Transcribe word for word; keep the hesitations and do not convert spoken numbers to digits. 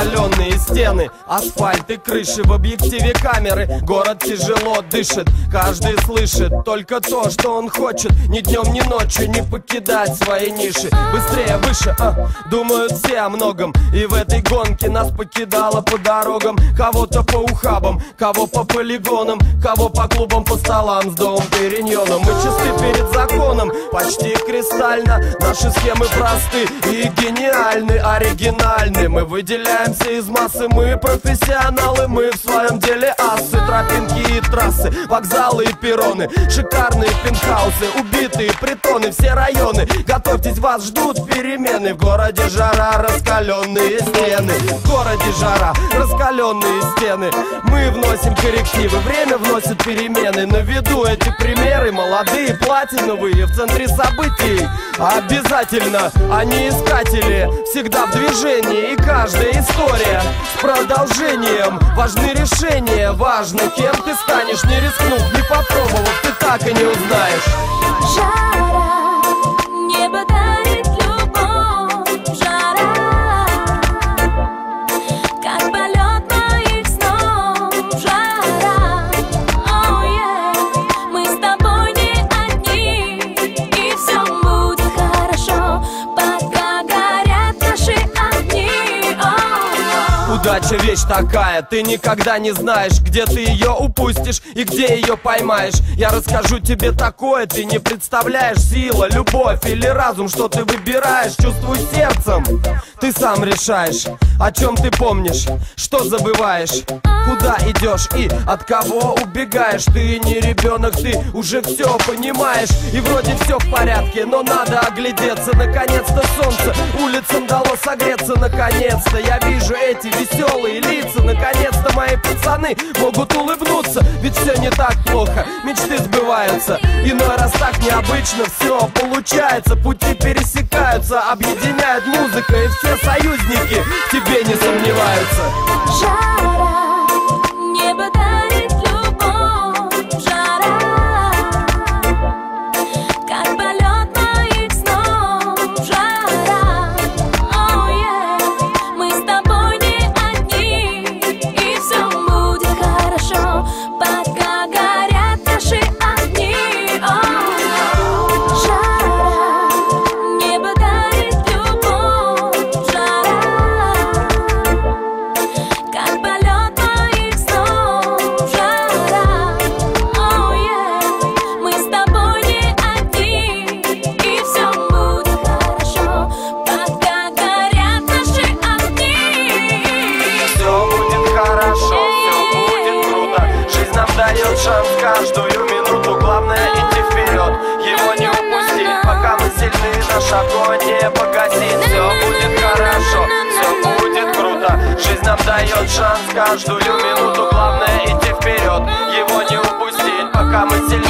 раскаленные стены, асфальт и крыши, в объективе камеры город тяжело дышит. Каждый слышит только то, что он хочет, ни днем, ни ночью не покидать свои ниши. Быстрее, выше, а, думают все о многом, и в этой гонке нас покидало по дорогам. Кого-то по ухабам, кого по полигонам, кого по клубам, по столам с Дом Периньоном. Мы чисты перед законом, почти кристально. Наши схемы просты и гениальны, оригинальны. Мы выделяемся из массы, мы профессионалы. Мы в своем деле асы, тропинки и трассы, вокзалы и перроны, шикарные пентхаусы, убитые притоны, все районы. Готовьтесь, вас ждут перемены. В городе жара, раскаленные стены. В городе жара, раскаленные стены. Мы вносим коррективы, время вносит перемены. На виду эти примеры, молодые, платиновые, в центре событий. Обязательно они искатели, всегда в движении. И каждая история с продолжением. Важны решения, важно, кем ты станешь. Не рискнув, не попробовав, ты так и не узнаешь. Жара, небо дарит любовь, жара, как полет моих снов, жара. Oh yeah, мы с тобой не одни, и все будет хорошо, пока горят наши огни. Oh. Удача вещь такая, ты никогда не знаешь, где ты ее упустишь и где ее поймаешь. Я расскажу тебе такое, ты не представляешь. Сила, любовь или разум, что ты выбираешь. Чувствуй сердцем, ты сам решаешь, о чем ты помнишь, что забываешь, куда идешь и от кого убегаешь. Ты не ребенок, ты уже все понимаешь. И вроде все в порядке, но надо оглядеться. Наконец-то солнце улицам дало согреться. Наконец-то я вижу эти веселые лица. Наконец-то мои пацаны могут улыбнуться. Ведь все не так плохо, мечты сбываются. Иной раз так необычно все получается. Пути пересекаются, объединяет музыка, и все союзники в тебе не сомневаются. Жара, небо дарит любовь, жара, как полет моих снов, жара. Oh yeah, мы с тобой не одни, и все будет хорошо, пока горят наши огни. Oh. Жара, небо дарит любовь, жара, как полет моих снов, жара. Oh yeah, мы с тобой не одни, и все будет хорошо, пока горят наши огни. Все будет хорошо, все будет круто. Жизнь нам дает шанс каждую минуту. Главное идти вперед, его не упустить, пока мы сильны, наш огонь не погасить. Все будет хорошо, все будет круто. Жизнь нам дает шанс каждую минуту. Главное идти вперед, его не упустить, пока мы сильны.